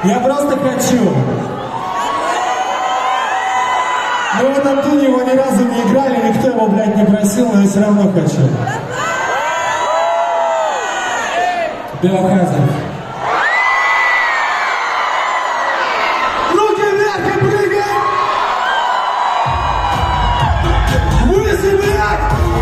Я просто хочу. Мы в этом туне его ни разу не играли, никто его, блядь, не просил, но я все равно хочу. Biohazard. Руки вверх и прыгай! Выше, блядь!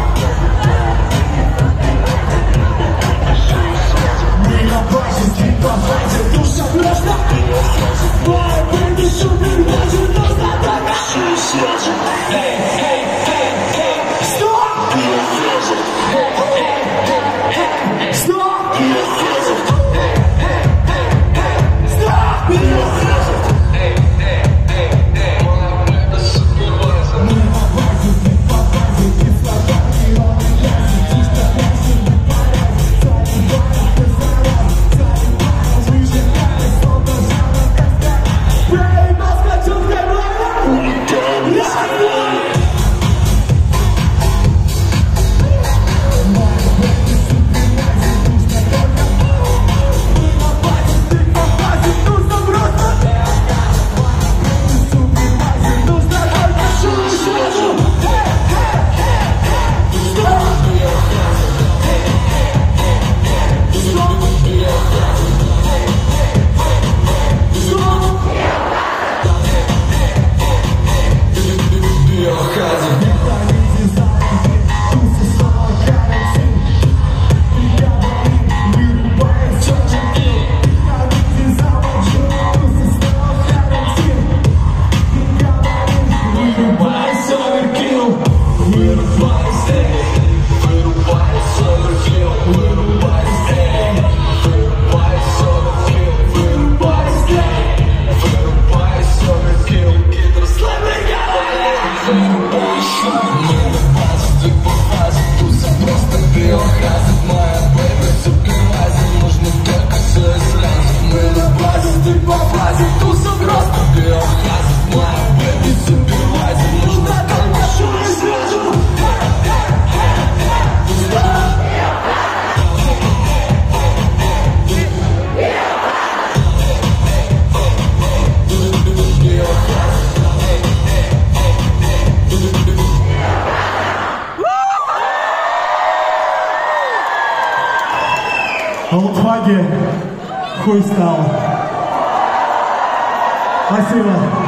Мы на базе, ты по базе, душа просто. Мой бэби супер важен, но задача. Эй, эй, эй, эй, стоп! Стоп! Хуй стал. Спасибо.